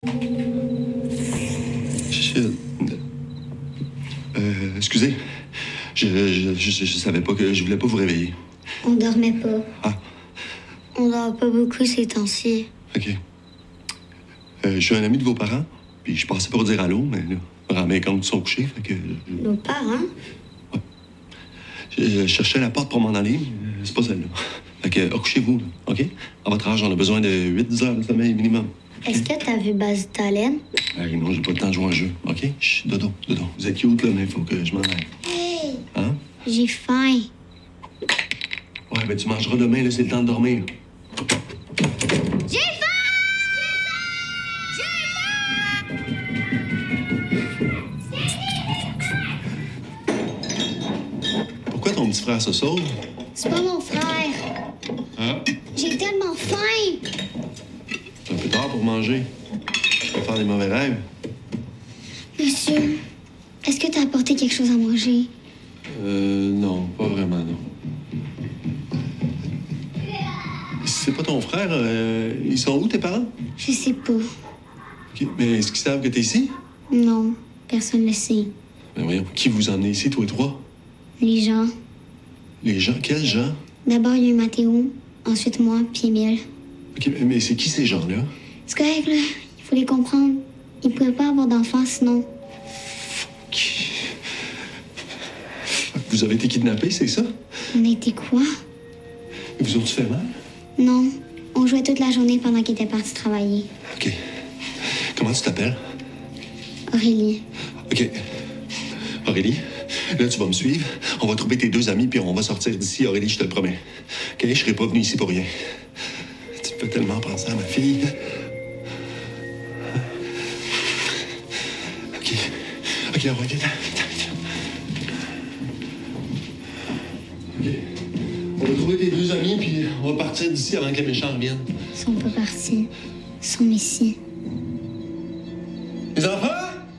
Shit. Excusez. Je savais pas que je voulais pas vous réveiller. On dormait pas. Ah. On dort pas beaucoup ces temps-ci. OK. Je suis un ami de vos parents, puis je passais pour dire allô, mais là, vraiment, mes comptes sont couchés, fait que... Nos parents? Ouais. Je cherchais la porte pour m'en aller, mais c'est pas celle-là. Fait que, couchez-vous, là, OK? À votre âge, on a besoin de 8-10 heures de sommeil minimum. Okay? Est-ce que t'as vu Bazutalen? Non, j'ai pas le temps de jouer à un jeu, OK? Chut, dodo. Vous êtes cute, là, mais il faut que je m'en aille. Hey! Hein? J'ai faim. Ouais, ben tu mangeras demain, là, c'est le temps de dormir. J'ai faim! Pourquoi ton petit frère se sauve? C'est pas mon frère. Hein? J'ai tellement faim. C'est un peu tard pour manger. Je peux faire des mauvais rêves. Monsieur, est-ce que t'as apporté quelque chose à manger? Non, pas vraiment, non. C'est pas ton frère, ils sont où, tes parents? Je sais pas. OK, mais est-ce qu'ils savent que t'es ici? Non, personne ne le sait. Ben voyons, qui vous emmenez ici, tous les trois? Les gens. Les gens? Quels gens? D'abord, il y a eu Mathéo, ensuite moi, puis Émile. OK, mais c'est qui ces gens-là? C'est correct, là. Il faut les comprendre. Ils pouvaient pas avoir d'enfants sinon. Vous avez été kidnappés, c'est ça? On a été quoi? Ils vous ont-tu fait mal? Non. On jouait toute la journée pendant qu'ils étaient partis travailler. OK. Comment tu t'appelles? Aurélie. OK. Aurélie, là, tu vas me suivre. On va trouver tes deux amis, puis on va sortir d'ici, Aurélie, je te le promets. OK? Je serai pas venu ici pour rien. Tu me fais tellement penser à ma fille. OK. OK, on va vite. OK. On va trouver tes deux amis, puis on va partir d'ici avant que les méchants reviennent. Ils sont pas partis. Ils sont ici. Les enfants?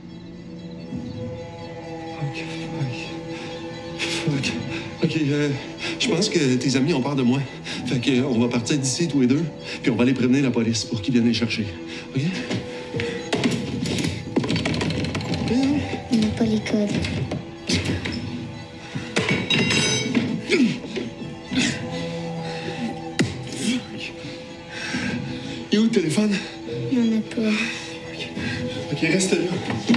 OK, je pense que tes amis ont peur de moi. Fait que on va partir d'ici tous les deux, puis on va aller prévenir la police pour qu'ils viennent les chercher. OK? On n'a pas les codes. Il est où le téléphone? Il n'y en a pas. OK, reste là.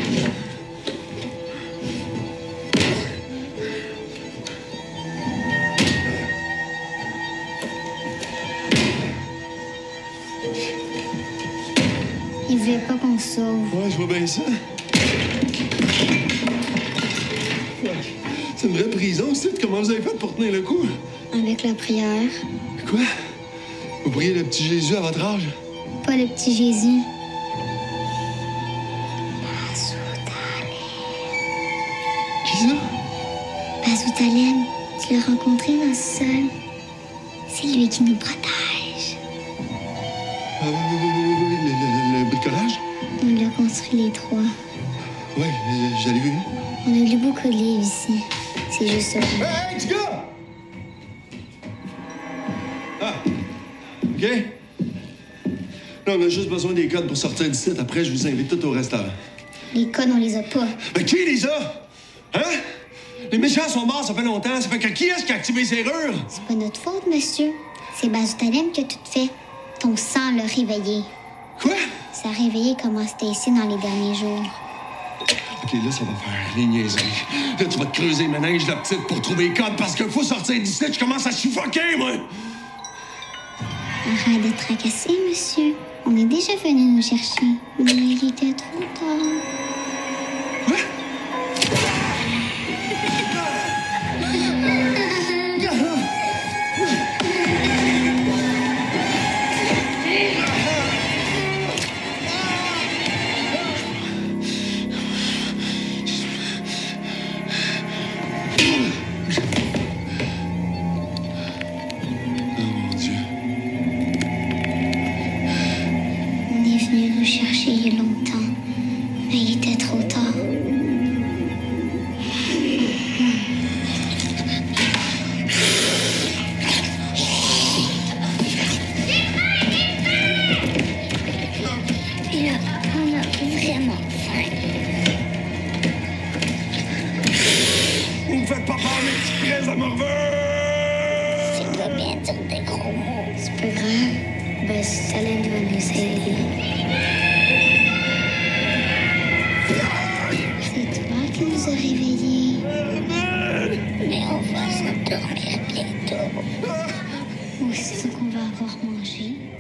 Ils voulaient pas qu'on se sauve. Ouais, je vois bien ça. C'est une vraie prison, c'est. Comment vous avez fait pour tenir le coup? Avec la prière. Quoi? Vous priez le petit Jésus à votre âge? Pas le petit Jésus. Qui ça? Bazutalen, tu l'as rencontré dans ce sol. C'est lui qui nous protège. Ah, oui, le bricolage? On l'a construit les trois. Oui, j'allais vu. On a lu beaucoup de livres ici. C'est juste ça. Hey, petit gars! Ah, OK. Là, on a juste besoin des codes pour sortir d'ici. Après, je vous invite tous au restaurant. Les codes, on les a pas. Mais qui les a? Hein? Les méchants sont morts, ça fait longtemps. Ça fait que qui est-ce qui a activé les serrures? C'est pas notre faute, monsieur. C'est Bazutalen qui a tout fait. Ton sang l'a réveillé. Quoi? Ça a réveillé comment c'était ici dans les derniers jours. OK, là, ça va faire les niaiseries. Là, tu vas te creuser le ménage, la petite, pour trouver les codes parce qu'il faut sortir d'ici. Je commence à suffoquer, moi! Arrête de tracasser, monsieur. On est déjà venu nous chercher. Mais il était trop tard. Quoi? On est venu vous chercher il y a longtemps. Mais il était Express à Morveux! Tu dois bien dire des gros mots. C'est pas grave. Ben, Salem va nous aider. C'est toi qui nous as réveillés. Mais on va s'endormir bientôt. Où c'est qu'on va avoir mangé?